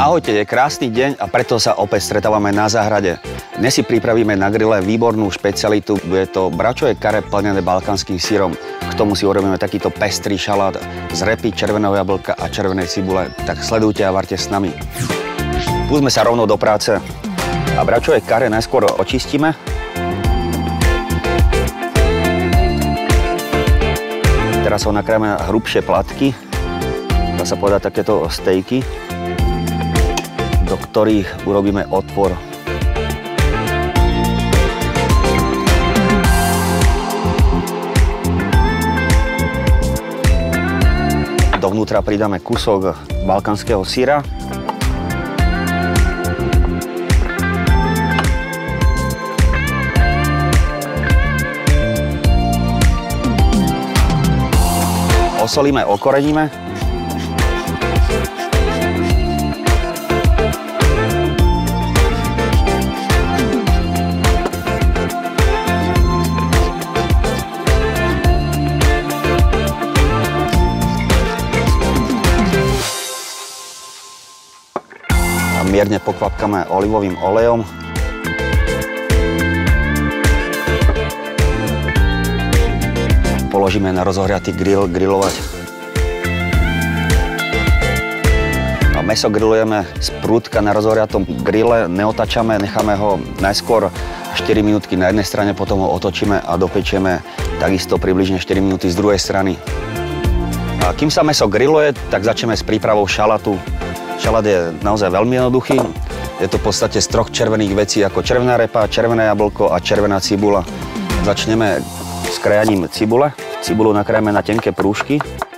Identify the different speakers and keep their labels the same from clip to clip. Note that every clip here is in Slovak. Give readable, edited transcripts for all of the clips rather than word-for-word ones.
Speaker 1: Ahojte, je krásny deň a preto sa opäť stretávame na záhrade. Dnes si pripravíme na grille výbornú špecialitu. Bude to bračové kare plnené balkánskym syrom. K tomu si urobíme takýto pestrý šalát z repy, červeného jablka a červenej cibule. Tak sledujte a varte s nami. Púďme sa rovno do práce. A bračové kare najskôr očistíme. Teraz ho nakrájame na hrubšie platky. Dá sa povedať takéto stejky, do ktorých urobíme otvor. Dovnútra pridáme kúsok balkánskeho syra. Osolíme, okoreníme. Mierne pokvapkáme olivovým olejom. Položíme na rozohriatý grill grilovať. A mäso grillujeme z prúdka na rozohriatom grille, neotačame, necháme ho najskôr 4 minútky na jednej strane, potom ho otočíme a dopečieme takisto približne 4 minúty z druhej strany. A kým sa mäso grilluje, tak začneme s prípravou šalátu. Šalát je naozaj veľmi jednoduchý. Je to v podstate z troch červených vecí, ako červená repa, červené jablko a červená cibula. Začneme s krajaním cibule. Cibulu nakrájame na tenké prúžky.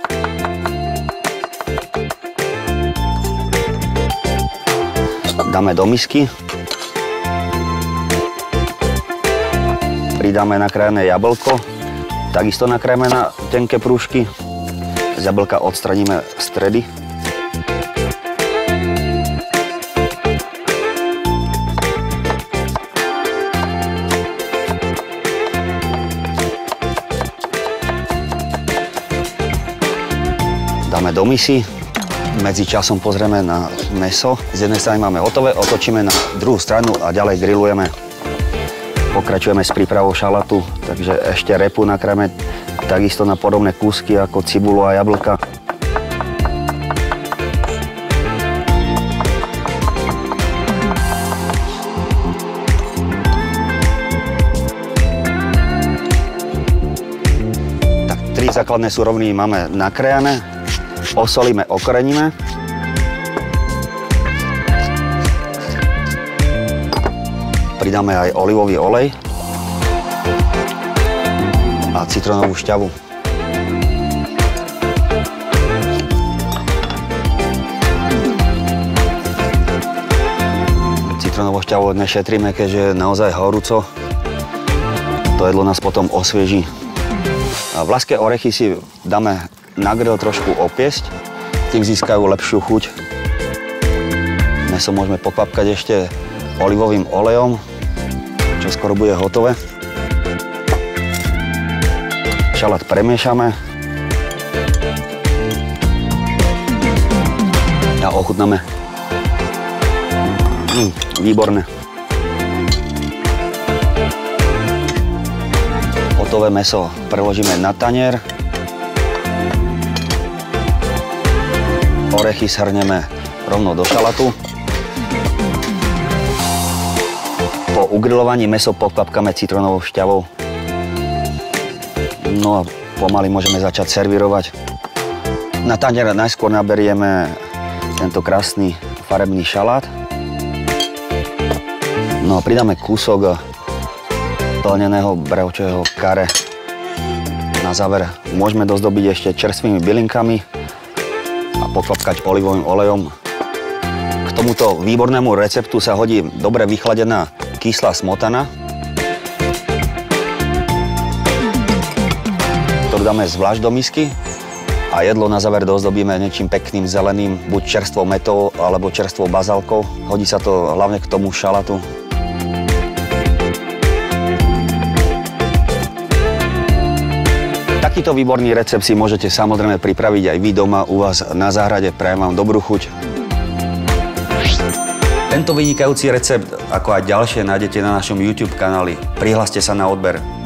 Speaker 1: Dáme do misky. Pridáme nakrájené jablko. Takisto nakrájame na tenké prúžky. Z jablka odstraníme stredy. Dáme do misy, medzi časom pozrieme na mäso. Z jednej strany máme hotové, otočíme na druhú stranu a ďalej grillujeme. Pokračujeme s prípravou šalátu, takže ešte repu nakrájame takisto na podobné kúsky ako cibulu a jablka. Tak 3 základné suroviny máme nakrájané. Osolíme, okoreníme. Pridáme aj olivový olej a citrónovú šťavu. Citrónovú šťavu nešetríme, keďže je naozaj horúco. To jedlo nás potom osvieží. A vlašské orechy si dáme na grill trošku opiesť, tým získajú lepšiu chuť. Mäso môžeme pokvapkať ešte olivovým olejom, čo skoro bude hotové. Šalát premiešame a ochutnáme. Výborné. Hotové mäso preložíme na tanier. Orechy shrneme rovno do šalátu. Po ugrilovaní mäso pokvapkáme citrónovou šťavou. No a pomaly môžeme začať servírovať. Na tanier najskôr naberieme tento krásny farebný šalát. No a pridáme kúsok plneného bravčového kare. Na záver môžeme dozdobiť ešte čerstvými bylinkami a pokvapkať olivovým olejom. K tomuto výbornému receptu sa hodí dobre vychladená kyslá smotana, ktorú dáme zvlášť do misky a jedlo na záver dozdobíme niečím pekným zeleným, buď čerstvou metou alebo čerstvou bazálkou. Hodí sa to hlavne k tomu šalátu. Takýto výborný recept si môžete samozrejme pripraviť aj vy doma u vás na záhrade. Prajem vám dobrú chuť. Tento vynikajúci recept, ako aj ďalšie, nájdete na našom YouTube kanáli. Prihláste sa na odber.